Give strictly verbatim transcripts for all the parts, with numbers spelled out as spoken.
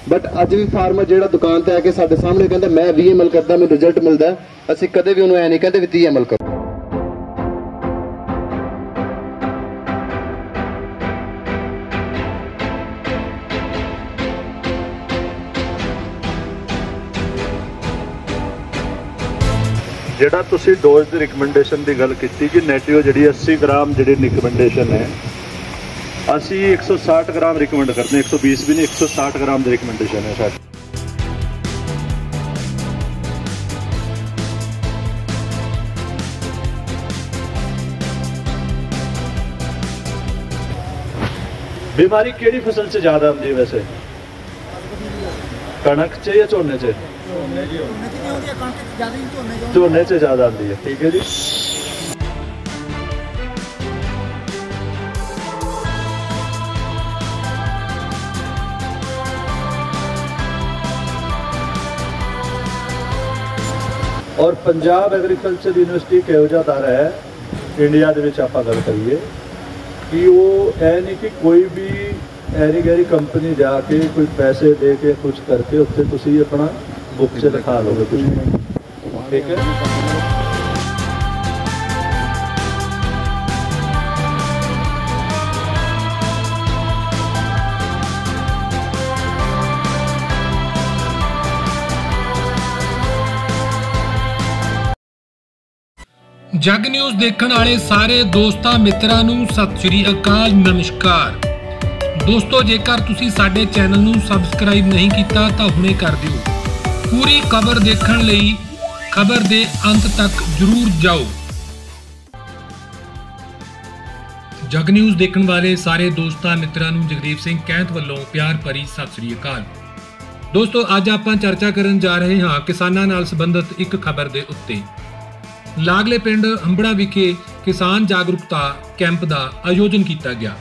But अज भी farmer जो दुकान पर आके साडे सामने कहता मैं भी एम एल करता, मैं रिजल्ट मिलता, असीं कदे भी उन्होंने ऐ नहीं कहते भी तीह एम एल करो। ਜਿਹੜਾ ਤੁਸੀਂ ਡੋਜ਼ ਦੀ ਰਿਕਮੈਂਡੇਸ਼ਨ ਦੀ ਗੱਲ ਕੀਤੀ ਕਿ ਨੈਟਿਓ ਜਿਹੜੀ अस्सी ग्राम ਜਿਹੜੀ ਰਿਕਮੈਂਡੇਸ਼ਨ ਹੈ, ਅਸੀਂ एक सौ साठ ग्राम ਰਿਕਮੈਂਡ ਕਰਦੇ ਹਾਂ, एक सौ बीस ਵੀ ਨਹੀਂ, एक सौ साठ ग्राम ਦੀ ਰਿਕਮੈਂਡੇਸ਼ਨ ਹੈ ਸਾਡੀ। बीमारी ਕਿਹੜੀ ਫਸਲ 'ਚ ਜ਼ਿਆਦਾ ਆਉਂਦੀ ਹੈ ਵੈਸੇ? कणक 'ਚ ਜਾਂ ਝੋਨੇ 'ਚ? ਝੋਨੇ 'ਚ ਜ਼ਿਆਦਾ ਆਉਂਦੀ ਹੈ। ਠੀਕ ਹੈ ਜੀ। और पंजाब एग्रीकल्चर यूनिवर्सिटी किहो जिहा अदारा है इंडिया दे विच आपां गल करिए कि वो ऐ नहीं कि कोई भी ऐरी गैरी कंपनी जाके कोई पैसे दे के कुछ करके उत्थे तुसीं अपना बुक च लिखा लोगे कुछ। ठीक है। जग न्यूज़ देखने वाले सारे दोस्तां मित्रां नूं सत श्री अकाल, नमस्कार। दोस्तों, जेकर तुसीं साडे चैनल नूं सबसक्राइब नहीं कीता तां हुणे कर दिओ। पूरी खबर देखण लई खबर दे अंत तक जरूर जाओ। जग न्यूज़ देखने वाले सारे दोस्तां मित्रां नूं जगदीप सिंह कैंथ ਵੱਲੋਂ प्यार भरी सत श्री अकाल। दोस्तों, अज आपां चर्चा करन जा रहे हां किसानां नाल संबंधित एक खबर दे उत्ते। ਲਾਗਲੇ ਪਿੰਡ ਹੰਬੜਾ ਵਿਖੇ ਕਿਸਾਨ ਜਾਗਰੂਕਤਾ ਕੈਂਪ ਦਾ ਆਯੋਜਨ ਕੀਤਾ ਗਿਆ।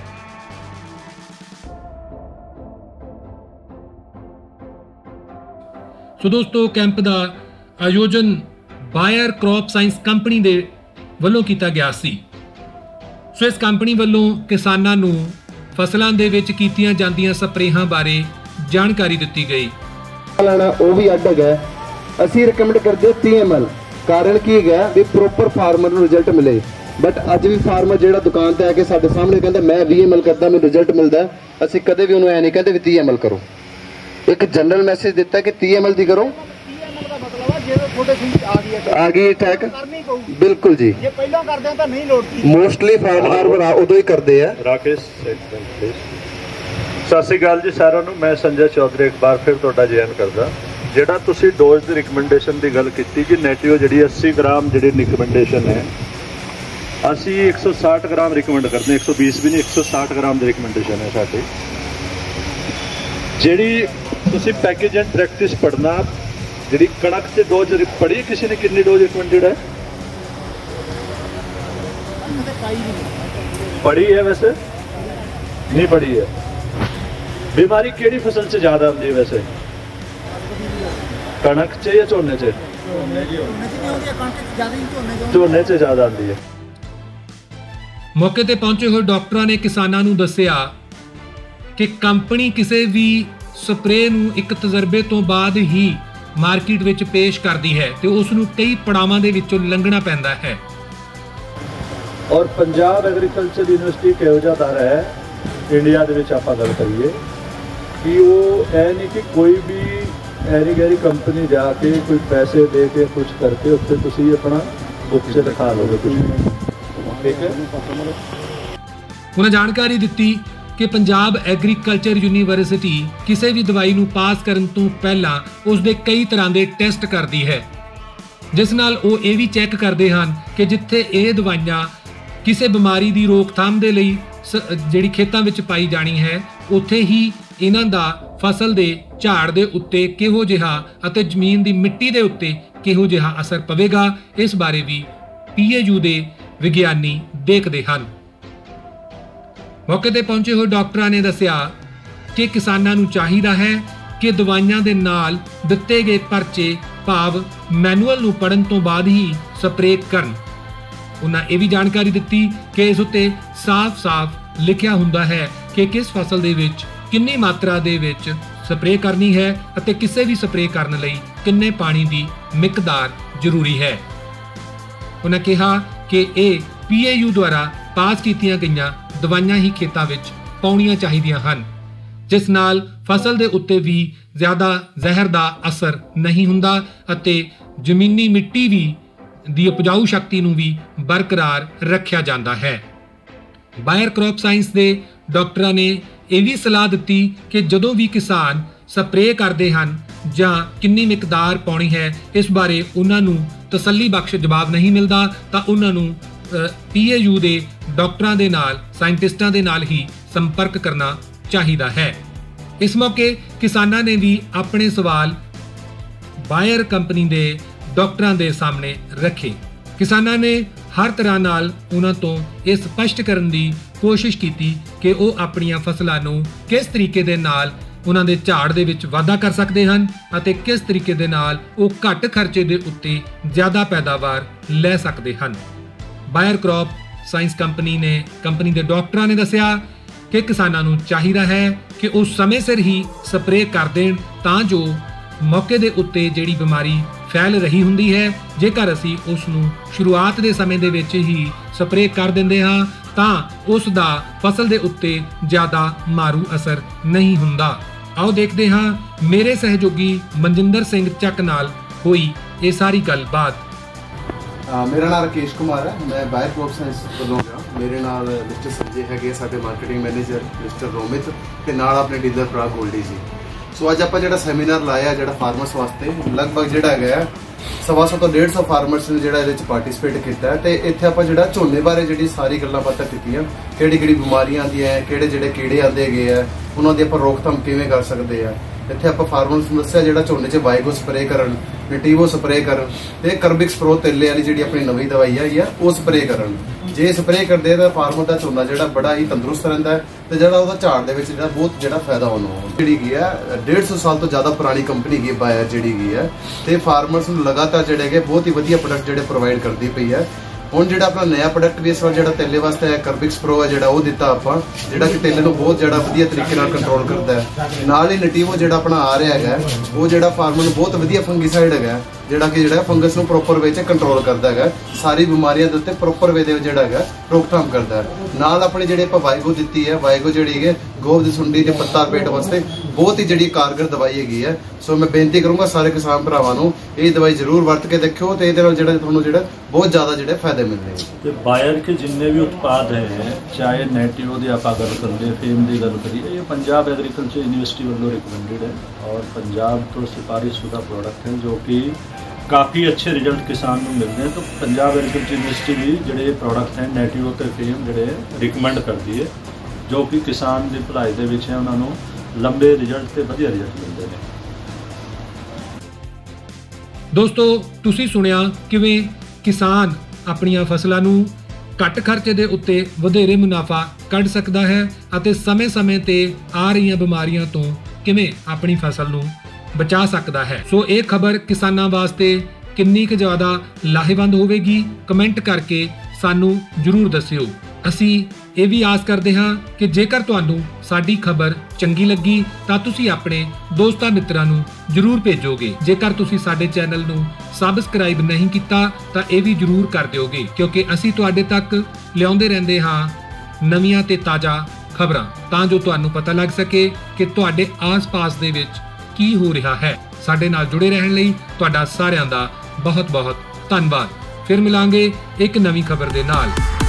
ਸੋ ਦੋਸਤੋ, ਕੈਂਪ ਦਾ ਆਯੋਜਨ ਬਾਇਰ ਕ੍ਰੌਪ ਸਾਇੰਸ ਕੰਪਨੀ ਦੇ ਵੱਲੋਂ ਕੀਤਾ ਗਿਆ ਸੀ। ਸੋ ਇਸ ਕੰਪਨੀ ਵੱਲੋਂ ਕਿਸਾਨਾਂ ਨੂੰ ਫਸਲਾਂ ਦੇ ਵਿੱਚ ਕੀਤੀਆਂ ਜਾਂਦੀਆਂ ਸਪਰੇਹਾਂ ਬਾਰੇ ਜਾਣਕਾਰੀ ਦਿੱਤੀ ਗਈ। ਲੈਣਾ ਉਹ ਵੀ ਅੱਡ ਹੈਗਾ, ਅਸੀਂ ਰეკਮੈਂਡ ਕਰਦੇ तीह एम एल। कारण की है भी प्रोपर फार्मर ਨੂੰ रिजल्ट मिले। बट अज भी फार्मर जो दुकान पर आके साडे सामने कहता मैं भी एम एल करता, मैं रिजल्ट मिलता, असीं कदे भी उन्होंने ऐ नहीं कहते भी तीह एम एल करो। एक जनरल मैसेज दिता कि तीह एम एल दी करो। आ गई अटैक बिल्कुल जी, मोस्टली फार्मर उदों ही करते हैं। राकेश सत श्री अकाल जी सारिਆਂ ਨੂੰ, मैं संजय चौधरी एक बार फिर तुहाडा जॉइन करदा। ਜਿਹੜਾ ਤੁਸੀਂ ਡੋਜ਼ ਦੀ ਰਿਕਮੈਂਡੇਸ਼ਨ ਦੀ ਗੱਲ ਕੀਤੀ ਕਿ ਨੈਟਿਓ ਜਿਹੜੀ अस्सी ग्राम ਜਿਹੜੀ ਰਿਕਮੈਂਡੇਸ਼ਨ ਹੈ, ਅਸੀਂ एक सौ साठ ग्राम ਰਿਕਮੈਂਡ ਕਰਦੇ ਹਾਂ, एक सौ बीस ਵੀ ਨਹੀਂ, एक सौ साठ ग्राम ਦੀ ਰਿਕਮੈਂਡੇਸ਼ਨ ਹੈ ਸਾਡੀ। ਜਿਹੜੀ ਤੁਸੀਂ ਪੈਕੇਜ ਐਂਡ ਪ੍ਰੈਕਟਿਸ ਪੜ੍ਹਨਾ, ਜਿਹੜੀ ਕਣਕ 'ਚ ਡੋਜ਼ ਪੜ੍ਹੀ ਕਿਸੇ ਨੇ, ਕਿੰਨੀ ਡੋਜ਼ ਰਿਕਮੈਂਡਡ ਹੈ? ਪੜ੍ਹੀ ਹੈ ਵੈਸੇ? ਨਹੀਂ ਪੜ੍ਹੀ ਹੈ। ਬਿਮਾਰੀ ਕਿਹੜੀ ਫਸਲ 'ਚ ਜ਼ਿਆਦਾ ਆਉਂਦੀ ਹੈ ਵੈਸੇ? कणक च या झोने च? झोने च ज्यादा आती है। मौके ते पहुंचे हुए डॉक्टरां ने किसानां नूं दस्सिया कि कंपनी किसी भी स्प्रे नूं एक तजर्बे तो बाद ही मार्केट विच पेश करती है ते उस नूं कई पड़ावां दे विचों लंघना पैंदा है। और पंजाब एग्रीकल्चर यूनिवर्सिटी किहो जिहा अदारा है इंडिया दे विच आपां गल करिए कि वो ऐ नहीं कि कोई भी ऐरी गैरी कंपनी जाके कोई पैसे दे के कुछ करके उत्थे तुसीं अपना बुक च लिखा लोगे कुछ। ठीक है। उन्हें जानकारी दी कि पंजाब एग्रीकल्चर यूनिवर्सिटी किसी भी दवाई नूं पास करन तो पहला उसके कई तरह के टेस्ट करती है, जिस नाल वो ये भी चैक करते हैं कि जिथे ये दवाइयां किसी बीमारी की रोकथाम के लिए जिहड़ी खेतां विच पाई जानी है, उत्थे ही इन्हां दा फसल दे झाड़ दे उत्ते किहो जिहा अते जमीन दी मिट्टी दे उत्ते किहो जिहा असर पवेगा, इस बारे भी पी ए यू दे विग्यानी देखते हैं। मौके ते पहुंचे हुए डॉक्टरां ने दस्सिया कि किसानां नूं चाहीदा है कि दवाइयां दे नाल दित्ते गए परचे भाव मैनुअल नूं पढ़न तो बाद ही स्प्रे करन। उन्हां ये भी जानकारी दित्ती कि इस उत्ते साफ साफ लिखिया हुंदा है कि किस फसल दे विच किन्नी मात्रा दे विच ਸਪਰੇਅ ਕਰਨੀ ਹੈ ਅਤੇ ਕਿਸੇ ਵੀ ਸਪਰੇਅ ਕਰਨ ਲਈ ਕਿੰਨੇ ਪਾਣੀ ਦੀ ਮਿਕਦਾਰ ਜ਼ਰੂਰੀ ਹੈ। ਉਹਨਾਂ ਕਿਹਾ ਕਿ ਇਹ ਪੀ ਏ ਯੂ ਦੁਆਰਾ ਪਾਸ ਕੀਤੀਆਂ ਗਈਆਂ ਦਵਾਈਆਂ ਹੀ ਖੇਤਾਂ ਵਿੱਚ ਪਾਉਣੀਆਂ ਚਾਹੀਦੀਆਂ ਹਨ, ਜਿਸ ਨਾਲ ਫਸਲ ਦੇ ਉੱਤੇ ਵੀ ਜ਼ਿਆਦਾ ਜ਼ਹਿਰ ਦਾ ਅਸਰ ਨਹੀਂ ਹੁੰਦਾ ਅਤੇ ਜ਼ਮੀਨੀ ਮਿੱਟੀ ਵੀ ਦੀ ਉਪਜਾਊ ਸ਼ਕਤੀ ਨੂੰ ਵੀ ਬਰਕਰਾਰ ਰੱਖਿਆ ਜਾਂਦਾ ਹੈ। ਬਾਇਰ ਕ੍ਰੌਪ ਸਾਇੰਸ ਦੇ ਡਾਕਟਰਾਂ ਨੇ ਇਹ ਵੀ ਸਲਾਹ ਦਿੱਤੀ ਕਿ ਜਦੋਂ ਵੀ ਕਿਸਾਨ ਸਪਰੇਅ ਕਰਦੇ ਹਨ ਜਾਂ ਕਿੰਨੀ ਮਿਕਦਾਰ ਪਾਉਣੀ ਹੈ, ਇਸ ਬਾਰੇ ਉਹਨਾਂ ਨੂੰ ਤਸੱਲੀ ਬਖਸ਼ ਜਵਾਬ ਨਹੀਂ ਮਿਲਦਾ ਤਾਂ ਉਹਨਾਂ ਨੂੰ ਪੀ ਏ ਯੂ ਦੇ ਡਾਕਟਰਾਂ ਦੇ ਨਾਲ, ਸਾਇੰਟਿਸਟਾਂ ਦੇ ਨਾਲ ਹੀ ਸੰਪਰਕ ਕਰਨਾ ਚਾਹੀਦਾ ਹੈ। ਇਸ ਮੌਕੇ ਕਿਸਾਨਾਂ ਨੇ ਵੀ ਆਪਣੇ ਸਵਾਲ ਬਾਇਰ ਕੰਪਨੀ ਦੇ ਡਾਕਟਰਾਂ ਦੇ ਸਾਹਮਣੇ ਰੱਖੇ। ਕਿਸਾਨਾਂ ਨੇ ਹਰ ਤਰ੍ਹਾਂ ਨਾਲ ਉਹਨਾਂ ਤੋਂ ਇਹ ਸਪਸ਼ਟ ਕਰਨ ਦੀ ਕੋਸ਼ਿਸ਼ ਕੀਤੀ ਕਿ ਉਹ ਆਪਣੀਆਂ ਫਸਲਾਂ ਨੂੰ ਕਿਸ ਤਰੀਕੇ ਦੇ ਨਾਲ ਉਹਨਾਂ ਦੇ ਝਾੜ ਦੇ ਵਿੱਚ ਵਾਧਾ ਕਰ ਸਕਦੇ ਹਨ ਅਤੇ ਕਿਸ ਤਰੀਕੇ ਦੇ ਨਾਲ ਉਹ ਘੱਟ ਖਰਚੇ ਦੇ ਉੱਤੇ ਜ਼ਿਆਦਾ ਪੈਦਾਵਾਰ ਲੈ ਸਕਦੇ ਹਨ। ਬਾਇਰ ਕ੍ਰੌਪ ਸਾਇੰਸ ਕੰਪਨੀ ਨੇ ਕੰਪਨੀ ਦੇ ਡਾਕਟਰਾਂ ਨੇ ਦੱਸਿਆ ਕਿ ਕਿਸਾਨਾਂ ਨੂੰ ਚਾਹੀਦਾ ਹੈ ਕਿ ਉਹ ਸਮੇਂ ਸਿਰ ਹੀ ਸਪਰੇਅ ਕਰ ਦੇਣ ਤਾਂ ਜੋ ਮੌਕੇ ਦੇ ਉੱਤੇ ਜਿਹੜੀ ਬਿਮਾਰੀ ਫੈਲ ਰਹੀ ਹੁੰਦੀ ਹੈ, ਜੇਕਰ ਅਸੀਂ ਉਸ ਨੂੰ ਸ਼ੁਰੂਆਤ ਦੇ ਸਮੇਂ ਦੇ ਵਿੱਚ ਹੀ ਸਪਰੇਅ ਕਰ ਦਿੰਦੇ ਹਾਂ ਤਾਂ ਉਸ ਦਾ ਫਸਲ ਦੇ ਉੱਤੇ ਜ਼ਿਆਦਾ ਮਾਰੂ ਅਸਰ ਨਹੀਂ ਹੁੰਦਾ। ਆਓ ਦੇਖਦੇ ਹਾਂ ਮੇਰੇ ਸਹਿਯੋਗੀ ਮਨਜਿੰਦਰ ਸਿੰਘ ਚੱਕ ਨਾਲ ਹੋਈ ਇਹ ਸਾਰੀ ਗੱਲਬਾਤ। ਮੇਰਾ ਨਾਮ ਰਾਕੇਸ਼ ਕੁਮਾਰ ਹੈ, ਮੈਂ ਬਾਇਰ ਕ੍ਰੌਪ ਸਾਇੰਸ ਵੱਲੋਂ ਹਾਂ। ਮੇਰੇ ਨਾਲ ਮਿਸਟਰ ਸੰਜੇ ਹੈਗੇ, ਸਾਡੇ ਮਾਰਕੀਟਿੰਗ ਮੈਨੇਜਰ ਮਿਸਟਰ ਰੋਮਿਤ, ਤੇ ਨਾਲ ਆਪਣੇ ਡੀਲਰ ਭਰਾ ਗੋਲਡੀ ਜੀ। ਸੋ ਅੱਜ ਆਪਾਂ ਜਿਹੜਾ ਸੈਮੀਨਾਰ ਲਾਇਆ ਜਿਹੜਾ ਫਾਰਮਰਸ ਵਾਸਤੇ, ਲਗਭਗ ਜਿਹੜਾ ਹੈਗਾ ਸਵਾ ਸੌ ਤੋਂ ਡੇਢ ਸੌ ਫਾਰਮਰਸ ਨੇ ਜਿਹੜਾ ਇਹਦੇ ਵਿੱਚ ਪਾਰਟਿਸਿਪੇਟ ਕੀਤਾ ਤੇ ਇੱਥੇ ਆਪਾਂ ਜਿਹੜਾ ਝੋਨੇ ਬਾਰੇ ਜਿਹੜੀ ਸਾਰੀ ਗੱਲਾਂ ਬਾਤਾਂ ਕੀਤੀਆਂ, ਕਿਹੜੀ ਕਿਹੜੀ ਬਿਮਾਰੀਆਂ ਆਉਂਦੀਆਂ ਹੈ, ਕਿਹੜੇ ਜਿਹੜੇ ਕੀੜੇ ਆਉਂਦੇ ਹੈਗੇ ਆ, ਉਹਨਾਂ ਦੀ ਆਪਾਂ ਰੋਕਥਾਮ ਕਿਵੇਂ ਕਰ ਸਕਦੇ ਆ। ਇੱਥੇ ਆਪਾਂ ਫਾਰਮਰਸ ਨੂੰ ਦੱਸਿਆ ਜਿਹੜਾ ਝੋਨੇ 'ਚ ਬਾਈਗੋ ਸਪਰੇਅ ਕਰਨ, ਨਟੀਵੋ ਸਪਰੇਅ ਕਰਨ ਤੇ ਕਰਬਿਕਸ ਪ੍ਰੋ ਤੇਲੇ ਵਾਲੀ ਜਿਹੜੀ ਆਪਣੀ ਨਵੀਂ ਦਵਾਈ ਆਈ ਆ ਉਹ ਸਪਰੇਅ ਕਰਨ। ਜੇ ਸਪਰੇਅ ਕਰਦੇ ਤਾਂ ਫਾਰਮਰ ਦਾ ਝੋਨਾ ਜਿਹੜਾ ਬੜਾ ਹੀ ਤੰਦਰੁਸਤ ਰਹਿੰਦਾ ਹੈ ਤੇ ਜਿਹੜਾ ਉਹਦਾ ਝਾੜ ਦੇ ਵਿੱਚ ਜਿਹੜਾ ਬਹੁਤ ਜਿਹੜਾ ਫਾਇਦਾ ਉਹਨੂੰ ਜਿਹੜੀ ਗਈ ਹੈ ਡੇਢ ਸੌ ਸਾਲ ਤੋਂ ਜ਼ਿਆਦਾ ਪੁਰਾਣੀ ਕੰਪਨੀ ਗਈ ਬਾਇਰ ਜਿਹੜੀ ਗਈ ਹੈ ਤੇ ਫਾਰਮਰਸ ਨੂੰ ਲਗਾਤਾਰ ਜਿਹੜੇ ਹੈਗੇ ਬਹੁਤ ਹੀ ਵਧੀਆ ਪ੍ਰੋਡਕਟ ਜਿਹੜੇ ਪ੍ਰੋਵਾਈਡ ਕਰਦੀ ਪਈ ਹੈ। ਹੁਣ ਜਿਹੜਾ ਆਪਣਾ ਨਵਾਂ ਪ੍ਰੋਡਕਟ ਵੀ ਇਸ ਵਾਰ ਜਿਹੜਾ ਤੇਲੇ ਵਾਸਤੇ ਹੈ ਕਰਬਿਕਸ ਪ੍ਰੋ ਹੈ ਜਿਹੜਾ ਉਹ ਦਿੱਤਾ ਆਪਾਂ, ਜਿਹੜਾ ਕਿ ਤੇਲੇ ਨੂੰ ਬਹੁਤ ਜਿਹੜਾ ਵਧੀਆ ਤਰੀਕੇ ਨਾਲ ਕੰਟਰੋਲ ਕਰਦਾ ਹੈ। ਨਾਲ ਹੀ ਨਟੀਵੋ ਜਿਹੜਾ ਆਪਣਾ ਆ ਰਿਹਾ ਹੈਗਾ ਉਹ ਜਿਹੜਾ ਫਾਰਮਰ ਨੂੰ ਬਹੁਤ ਵਧੀਆ ਫੰਗੀਸਾਈਡ ਹੈਗਾ ਜਿਹੜਾ ਕਿ ਜਿਹੜਾ ਫੰਗਸ ਨੂੰ ਪ੍ਰੋਪਰ ਵੇ 'ਚ ਕੰਟਰੋਲ ਕਰਦਾ ਹੈਗਾ, ਸਾਰੀ ਬਿਮਾਰੀਆਂ ਦੇ ਉੱਤੇ ਪ੍ਰੋਪਰ ਵੇ ਦੇ ਜਿਹੜਾ ਹੈਗਾ ਰੋਕਥਾਮ ਕਰਦਾ ਹੈ। ਨਾਲ ਆਪਣੀ ਜਿਹੜੀ ਆਪਾਂ ਵਾਈਗੋ ਦਿੱਤੀ ਹੈ, ਵਾਈਗੋ ਜਿਹੜੀ ਹੈ ਗੋਭ ਦੀ ਸੁੰਡੀ ਤੇ ਪੱਤਾ ਪੇਟ ਵਾਸਤੇ ਬਹੁਤ ਹੀ ਜਿਹੜੀ ਕਾਰਗਰ ਦਵਾਈ ਹੈਗੀ ਹੈ। ਸੋ ਮੈਂ ਬੇਨਤੀ ਕਰੂੰਗਾ ਸਾਰੇ ਕਿਸਾਨ ਭਰਾਵਾਂ ਨੂੰ ਇਹ ਦਵਾਈ ਜ਼ਰੂਰ ਵਰਤ ਕੇ ਦੇਖਿਓ ਤੇ ਇਹਦੇ ਨਾਲ ਜਿਹੜਾ ਤੁਹਾਨੂੰ ਜਿਹੜਾ ਬਹੁਤ ਜ਼ਿਆਦਾ ਜਿਹੜੇ ਫਾਇਦੇ ਮਿਲਦੇ ਤੇ ਬਾਇਰ ਕੇ ਜਿੰਨੇ ਵੀ ਉਤਪਾਦ ਹੈ, ਚਾਹੇ ਨੈਟਿਵੋ ਦੀ ਆਪਾਂ ਗੱਲ ਕਰੀਏ, ਫੇਮ ਦੀ ਗੱਲ ਕਰੀਏ, ਇਹ ਪੰਜਾਬ ਐਗਰੀਕਲਚਰ ਯੂਨੀਵਰਸਿਟੀ ਵੱਲੋਂ ਰਿਕਮੈਂਡਡ ਹੈ ਔਰ ਪੰਜਾਬ ਤੋਂ ਸਿਫਾਰਿਸ਼ਸ਼ੁਦਾ ਪ੍ਰੋਡਕਟ ਹੈ ਜੋ ਕਿ ਕਾਫੀ ਅੱਛੇ ਰਿਜ਼ਲਟ ਕਿਸਾਨ ਨੂੰ ਮਿਲਦੇ हैं। तो पंजाब एग्रीकल्चर यूनिवर्सिटी भी ਜਿਹੜੇ ਪ੍ਰੋਡਕਟ ਹੈ ਨੈਟਿਵੋ ਤੇ ਫੇਮ ਜਿਹੜੇ ਰਿਕਮੈਂਡ ਕਰਦੀ ਹੈ ਜੋ ਕਿ ਕਿਸਾਨ ਦੀ ਭਲਾਈ ਦੇ ਵਿੱਚ ਹੈ, ਉਹਨਾਂ ਨੂੰ ਲੰਬੇ ਰਿਜ਼ਲਟ ਤੇ ਵਧੀਆ ਰਿਜ਼ਲਟ ਮਿਲਦੇ ਨੇ। ਦੋਸਤੋ ਤੁਸੀਂ ਸੁਣਿਆ ਕਿਵੇਂ ਕਿਸਾਨ ਆਪਣੀਆਂ ਫਸਲਾਂ ਨੂੰ ਘੱਟ ਖਰਚੇ ਦੇ ਉੱਤੇ ਵਧੇਰੇ ਮੁਨਾਫਾ ਕੱਢ ਸਕਦਾ ਹੈ ਅਤੇ ਸਮੇਂ-ਸਮੇਂ ਤੇ ਆ ਰਹੀਆਂ ਬਿਮਾਰੀਆਂ ਤੋਂ ਕਿਵੇਂ ਆਪਣੀ ਫਸਲ ਨੂੰ ਬਚਾ ਸਕਦਾ ਹੈ। ਸੋ ਇਹ ਖਬਰ ਕਿਸਾਨਾਂ ਵਾਸਤੇ ਕਿੰਨੀ ਕੁ ਜ਼ਿਆਦਾ ਲਾਹੇਵੰਦ ਹੋਵੇਗੀ, ਕਮੈਂਟ ਕਰਕੇ ਸਾਨੂੰ ਜ਼ਰੂਰ ਦੱਸਿਓ। ਅਸੀਂ ਇਹ ਵੀ ਆਸ ਕਰਦੇ ਹਾਂ ਕਿ ਜੇਕਰ ਤੁਹਾਨੂੰ ਸਾਡੀ ਖਬਰ ਚੰਗੀ ਲੱਗੀ ਤਾਂ ਤੁਸੀਂ ਆਪਣੇ ਦੋਸਤਾਂ ਮਿੱਤਰਾਂ ਨੂੰ ਜ਼ਰੂਰ ਭੇਜੋਗੇ। ਜੇਕਰ ਤੁਸੀਂ ਸਾਡੇ ਚੈਨਲ ਨੂੰ ਸਬਸਕ੍ਰਾਈਬ ਨਹੀਂ ਕੀਤਾ ਤਾਂ ਇਹ ਵੀ ਜ਼ਰੂਰ ਕਰ ਦਿਓਗੇ, ਕਿਉਂਕਿ ਅਸੀਂ ਤੁਹਾਡੇ ਤੱਕ ਲਿਆਉਂਦੇ ਰਹਿੰਦੇ ਹਾਂ ਨਵੀਆਂ ਤੇ ਤਾਜ਼ਾ ਖਬਰਾਂ, ਤਾਂ ਜੋ ਤੁਹਾਨੂੰ ਪਤਾ ਲੱਗ ਸਕੇ ਕਿ ਤੁਹਾਡੇ ਆਸ-ਪਾਸ ਦੇ ਵਿੱਚ ਕੀ ਹੋ ਰਿਹਾ ਹੈ। ਸਾਡੇ ਨਾਲ ਜੁੜੇ ਰਹਿਣ ਲਈ ਤੁਹਾਡਾ ਸਾਰਿਆਂ ਦਾ ਬਹੁਤ ਬਹੁਤ ਧੰਨਵਾਦ। ਫਿਰ ਮਿਲਾਂਗੇ ਇੱਕ ਨਵੀਂ ਖਬਰ ਦੇ ਨਾਲ।